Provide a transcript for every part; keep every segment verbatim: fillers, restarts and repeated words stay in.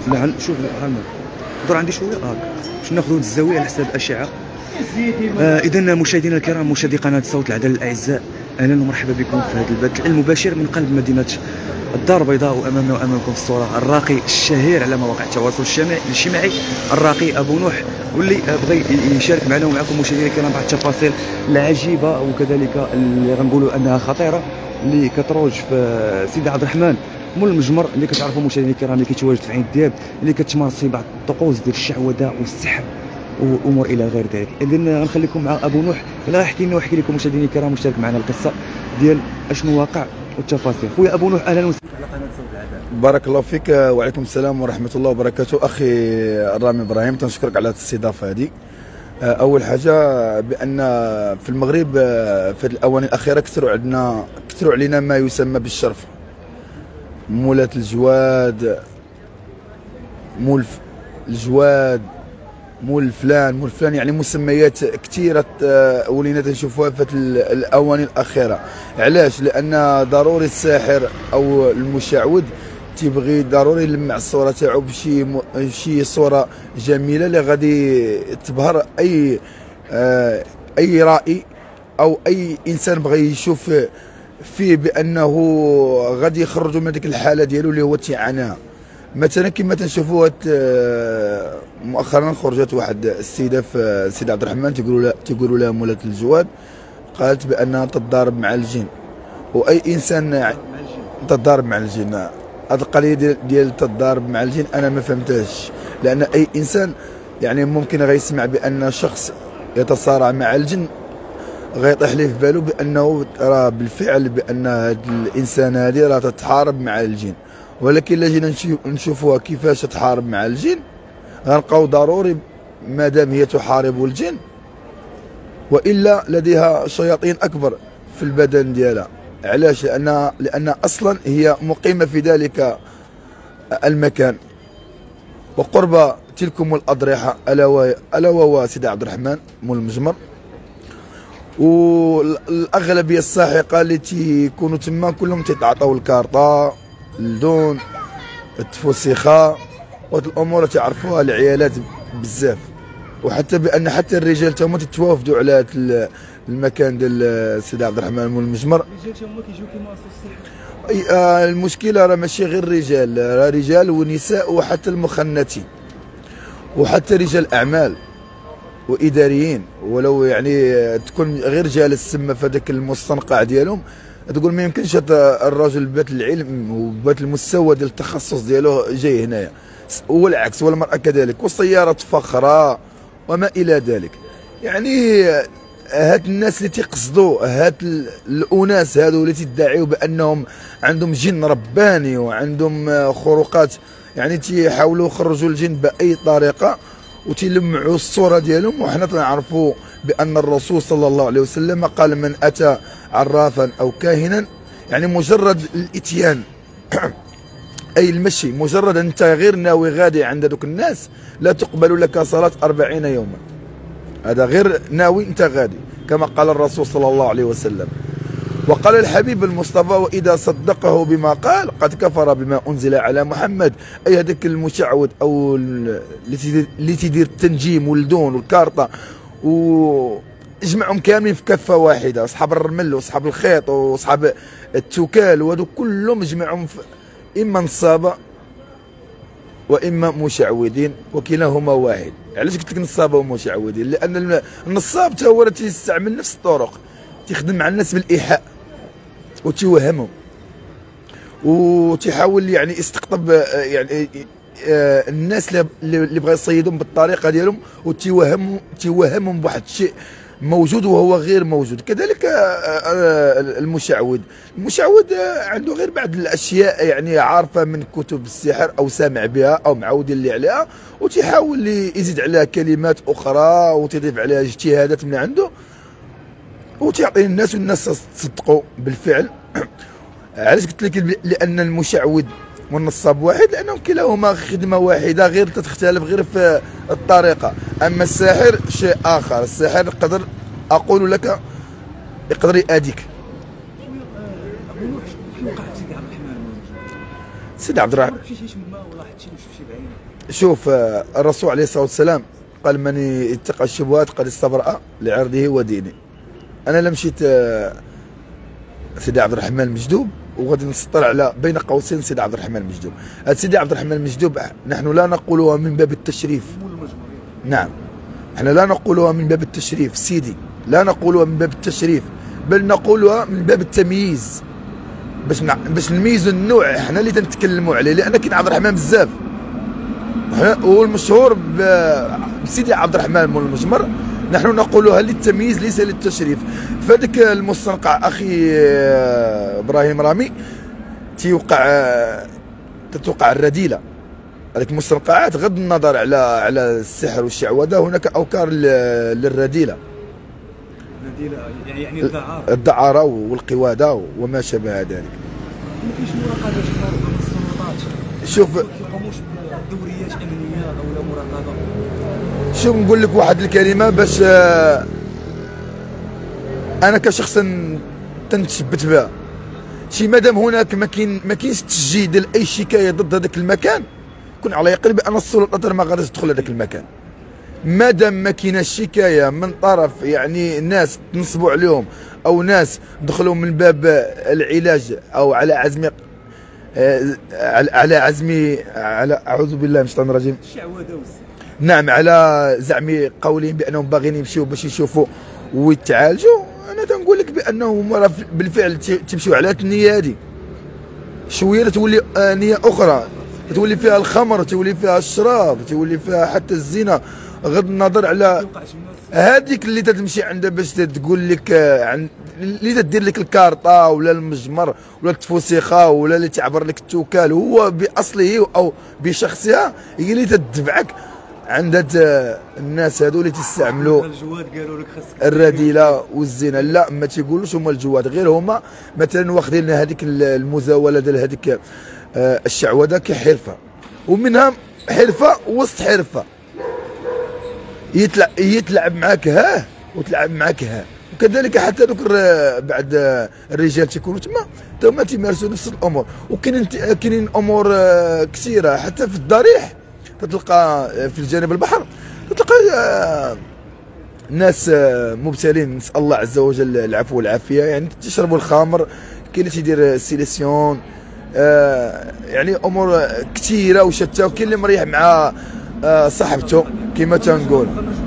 لا شوف هالمر دور عندي شويه هاك باش ناخذوا الزاويه على حساب الاشعه. آه اذا مشاهدينا الكرام، مشاهدي قناه صوت العدل الاعزاء، اهلا ومرحبا بكم في هذا البث المباشر من قلب مدينه الدار البيضاء، وامامنا وامامكم في الصوره الراقي الشهير على مواقع التواصل الاجتماعي الراقي ابو نوح، واللي بغى يشارك معنا ومعكم مشاهدينا الكرام بعض التفاصيل العجيبه وكذلك اللي غنقولوا انها خطيره اللي كتروج في سيدي عبد الرحمن مول المجمر، اللي كتعرفوا مشاهدينا الكرام اللي كيتواجد في عين الدياب، اللي كتمارس فيه بعض الطقوس ديال الشعوذه والسحر وامور الى غير ذلك. اذا غنخليكم مع ابو نوح اللي غيحكي لنا ويحكي لكم مشاهدينا الكرام ويشارك معنا القصه ديال اشنو واقع والتفاصيل. خويا ابو نوح اهلا وسهلا على قناه صوت العدل. بارك الله فيك وعليكم السلام ورحمه الله وبركاته. اخي رامي ابراهيم، تنشكرك على الاستضافه هذه. اول حاجه بان في المغرب في الاواني الاخيره كثروا عندنا كثروا علينا ما يسمى بالشرف، مولات الجواد، مول الجواد، مول فلان مول فلان، يعني مسميات كثيره ولينا تنشوفوها في الاواني الاخيره. علاش؟ لان ضروري الساحر او المشعوذ تيبغي ضروري يلمع الصوره تاعو بشي م... شي صوره جميله اللي غادي تبهر اي آه اي رائي او اي انسان بغى يشوف فيه بانه غادي يخرجوا من ديك الحاله ديالو اللي هو تيعانيها. مثلا كما تنشوفوا مؤخرا خرجت واحد السيده في سيدي عبد الرحمن تيقولوا لها تيقولوا لها مولات الجواد، قالت بانها تضارب مع الجن، واي انسان تضارب مع الجن. هذه القضيه ديال ديال تضارب مع الجن انا ما فهمتهاش، لان اي انسان يعني ممكن غيسمع بان شخص يتصارع مع الجن غيطيح ليه في بالو بانه راه بالفعل بان هاد الانسان هذه راه تتحارب مع الجن. ولكن الا جينا نشوفوها كيفاش تحارب مع الجن غنلقاو ضروري مادام هي تحارب الجن والا لديها شياطين اكبر في البدن ديالها. علاش؟ لان لان اصلا هي مقيمه في ذلك المكان وقرب تلكم الاضرحه الا الا وهو سيدي عبد الرحمن مول المجمر. والاغلبيه الساحقه اللي تيكونوا تما كلهم تيتعاطاو الكارطه، اللدون، التفوسيخه، وهاد الامور تعرفوها العيالات بزاف. وحتى بان حتى الرجال تما تتوافدوا على هذا المكان ديال سيدي عبد الرحمن مول المجمر. الرجال تما كيجيو كيمارسوا السحر. اي آه المشكله راه ماشي غير الرجال، راه رجال ونساء وحتى المخنثين وحتى رجال اعمال واداريين، ولو يعني تكون غير جالس تما في هذاك المستنقع ديالهم تقول ما يمكنش هذا الرجل بات العلم وبات المستوى ديال التخصص ديالو جاي هنايا، والعكس والمراه كذلك، والسياره فخره وما الى ذلك. يعني هاد الناس اللي تيقصدوا هاد الاناس هادو اللي تيدعيو بانهم عندهم جن رباني وعندهم خروقات، يعني تيحاولوا يخرجوا الجن باي طريقه وتيلمعوا الصوره ديالهم. وحنا تنعرفوا بان الرسول صلى الله عليه وسلم قال من اتى عرافا او كاهنا، يعني مجرد الاتيان اي المشي، مجرد انت غير ناوي غادي عند دوك الناس لا تقبل لك صلاه أربعين يوما. هذا غير ناوي انت غادي، كما قال الرسول صلى الله عليه وسلم. وقال الحبيب المصطفى واذا صدقه بما قال قد كفر بما انزل على محمد. اي هذاك المشعوذ او اللي تيدير التنجيم والدون والكارطه واجمعهم كاملين في كفه واحده، اصحاب الرمل واصحاب الخيط واصحاب التكال وهذو كلهم اجمعهم اما نصابه واما مشعوذين وكلاهما واحد. علاش قلت لك نصابه ومشعوذين؟ لان النصاب تا هو تيستعمل نفس الطرق، تيخدم مع الناس بالايحاء وتيوهمهم وتيحاول يعني يستقطب يعني الناس اللي بغا يصيدهم بالطريقه ديالهم وتيوهمهم تيوهمهم بواحد الشيء موجود وهو غير موجود. كذلك المشعوذ المشعوذ عنده غير بعض الاشياء يعني عارفه من كتب السحر او سامع بها او معودين اللي عليها، وتيحاول يزيد عليها كلمات اخرى وتضيف عليها اجتهادات من عنده وتعطي الناس والناس تصدقوا بالفعل. علاش قلت لك؟ لان المشعوذ والنصاب واحد، لانهم كلاهما خدمه واحده غير تختلف غير في الطريقه. اما الساحر شيء اخر، الساحر يقدر اقول لك يقدر يأذيك. سيدي عبد الرحمن مشيتي تما ولا حتى شي شي بعينك؟ شوف آه، الرسول عليه الصلاه والسلام قال من يتقى الشبهات قد استبرأ لعرضه ودينه. انا لا مشيت آه، سيدي عبد الرحمن المجدوب وغادي نسطر على بين قوسين سيدي عبد الرحمن المجدوب. هذا سيدي عبد الرحمن المجدوب نحن لا نقولها من باب التشريف. نعم احنا لا نقولها من باب التشريف سيدي، لا نقولها من باب التشريف، بل نقولها من باب التمييز، باش نع... باش نميزوا النوع احنا اللي تنتكلموا عليه، لان كاين عبد الرحمن بزاف والمشهور ب... بسيدي عبد الرحمن مول المجمر. نحن نقولها للتمييز ليس للتشريف. فهذاك المستنقع اخي ابراهيم رامي تيوقع تتوقع الرذيله. هذيك المستنقعات غض النظر على على السحر والشعوذه، هناك اوكار للرذيله. الرذيله يعني الدعاره الدعاره والقواده وما شابه ذلك. ما كاينش مراقبه من السلطات؟ شوف ما كيقوموش بدوريات امنيه او مراقبه؟ شوف نقول لك واحد الكلمه باش انا كشخص تنتثبت بها. شي مادام هناك ما كاين ما كاينش تسجيل ديال اي شكايه ضد هذاك المكان، كن على يقين بان السلطات ما غاديش تدخل هذاك المكان. مادام ما كايناش شكايه من طرف يعني ناس تنصبوا عليهم او ناس دخلوا من باب العلاج او على عزم على عزم على اعوذ بالله من الشيطان الرجيم الشعوذه. نعم على زعم قولهم بانهم باغيين يمشيو باش يشوفوا ويتعالجوا، انا تنقول لك بانهم راه بالفعل تمشيو على النيه هذه. شويه تولي نيه اخرى، تولي فيها الخمر، تولي فيها الشراب، تولي فيها حتى الزنا، غض النظر على هذيك اللي تتمشي عندها باش تقول لك عن اللي تدير لك الكارطه ولا المجمر ولا التفوسيخه ولا اللي تعبر لك التوكال، هو باصله او بشخصها هي اللي تدفعك عند هاد الناس هادو اللي تستعملوا الجواد. قالوا لك خاصك الرذيله والزنا. لا ما تيقولوش هما الجواد، غير هما مثلا واخدين هذيك المزاوله ديال هذيك الشعوذه كحرفه، ومنها حرفه وسط حرفه. يتلعب يتلعب معاك ها وتلعب معاك ها، وكذلك حتى دوك بعد الرجال تيكونوا تما تما تيمارسوا نفس الامور. وكاينين كاينين امور كثيره حتى في الضريح تلقى في الجانب البحر تلقى ناس مبتلين، نسال الله عز وجل العفو والعافيه، يعني تشربوا الخمر، كاين اللي تيدير السيليسيون، يعني امور كثيره وشتى، وكاين اللي مريح مع صاحبته كما تنقول.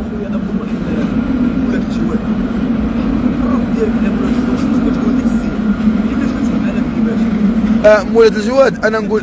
مولد الجواد انا نقول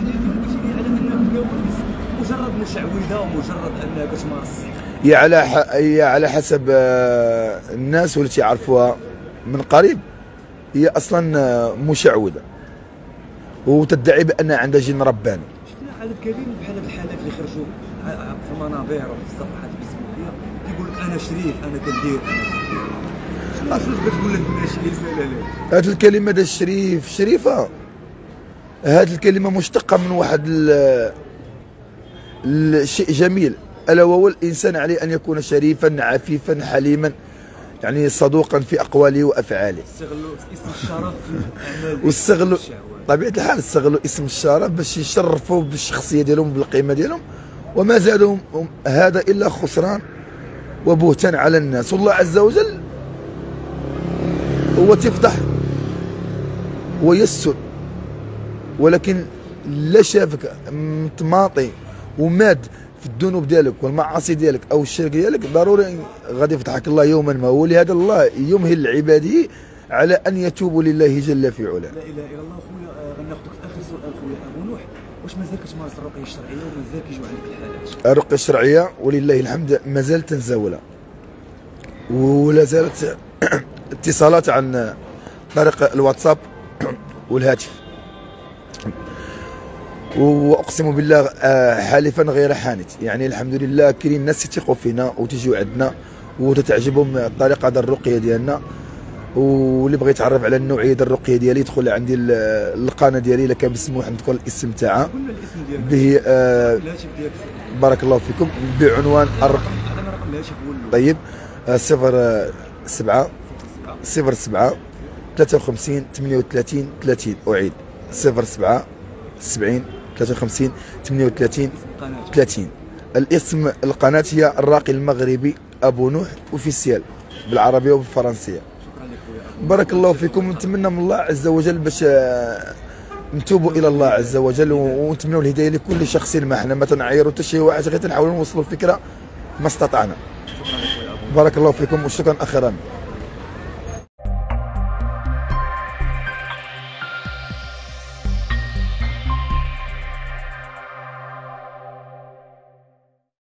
مجرد مشعوذه ومجرد انها كتمارس السحر. هي على هي على حسب الناس واللي تعرفوها من قريب، هي اصلا مشعوذه وتدعي بانها عندها جن رباني. شفنا عدد كبير بحال هاد الحالات اللي خرجوا في المنابر وفي الصفحات الفيسبوكيه كيقول لك انا شريف انا كندير انا شنو كتقول لك ماشي رساله لا؟ هاد الكلمه ديال الشريف شريفه، هاد الكلمه مشتقه من واحد الشيء جميل، الا وهو الانسان عليه ان يكون شريفا عفيفا حليما، يعني صدوقا في اقواله وافعاله. استغلوا اسم الشرف في الاعمال واستغلوا طبيعه الحال استغلوا اسم الشرف باش يشرفوا بالشخصيه ديالهم بالقيمه ديالهم، وما زادهم هذا الا خسران وبهتان على الناس. والله عز وجل هو تفضح ويسر، ولكن لا شافك متماطي وماد في الذنوب ديالك والمعاصي ديالك او الشرك ديالك، ضروري غادي يفتحك الله يوما ما. ولهذا الله يمهل عباده على ان يتوبوا لله جل في علاه. لا اله الا الله. خويا غناخذك في اخر سؤال خويا ابو نوح، واش مازال كتمارس الرقيه الشرعيه ومازال كيجيو عندك الحالات؟ الرقيه الشرعيه ولله الحمد مازال تنزاولها، ولا زالت اتصالات عن طريق الواتساب والهاتف، واقسم بالله حالفا غير حانث، يعني الحمد لله كاينين الناس يثقوا فينا وتيجيو عندنا وتتعجبهم الطريقه ديال الرقيه ديالنا. واللي بغى يتعرف على النوعيه ديال الرقيه ديالي يدخل عندي القناه ديالي الا كان مسموح نذكر الاسم تاعها به. آه بارك الله فيكم. بعنوان الرقم طيب صفر سبعة صفر سبعة ثلاثة وخمسين ثمانية وثلاثين ثلاثين. اعيد صفر سبعة سبعين ثلاثة وخمسين ثمانية وثلاثين ثلاثين. الاسم القناه هي الراقي المغربي ابو نوح اوفيسيال بالعربيه وبالفرنسيه. بارك الله فيكم، ونتمنى من الله عز وجل باش نتوبوا الى الله عز وجل، ونتمنوا الهدايه لكل شخص ما. حنا ما تنعيروا حتى شي واحد، غير تنحاولوا نوصلوا الفكره ما استطعنا. بارك الله فيكم وشكرا اخي رامي.